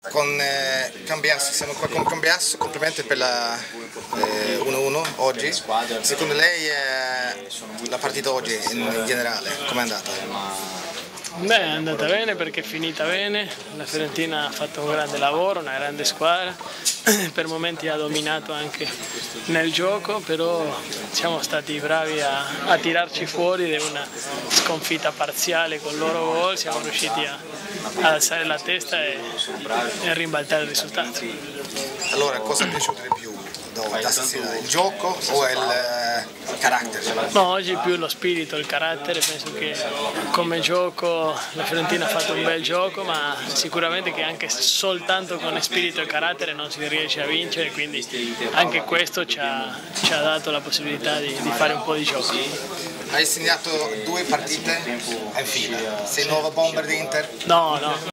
Con Cambiasso, siamo qua con Cambiasso, complimenti per la 1-1 oggi. Secondo lei la partita oggi in generale, com'è andata? Beh, è andata bene perché è finita bene, la Fiorentina ha fatto un grande lavoro, una grande squadra, per momenti ha dominato anche nel gioco, però siamo stati bravi a tirarci fuori da una sconfitta parziale con il loro gol, siamo riusciti ad alzare la testa e a ribaltare il risultato. Allora, cosa è piaciuto di più da stasera? Il gioco o il carattere? No, oggi più lo spirito, il carattere, penso che come gioco la Fiorentina ha fatto un bel gioco, ma sicuramente che anche soltanto con spirito e carattere non si riesce a vincere, quindi anche questo ci ha dato la possibilità di fare un po' di gioco. Hai segnato 2 partite in fila, sei nuovo bomber di Inter? No, no.